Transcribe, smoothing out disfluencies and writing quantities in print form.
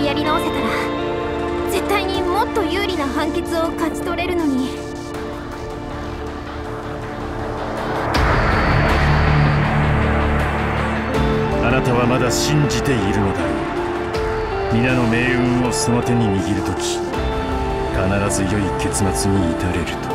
やり直せたら絶対にもっと有利な判決を勝ち取れるのに。 あなたはまだ信じているのだろう。皆の命運をその手に握るとき、必ず良い結末に至れると。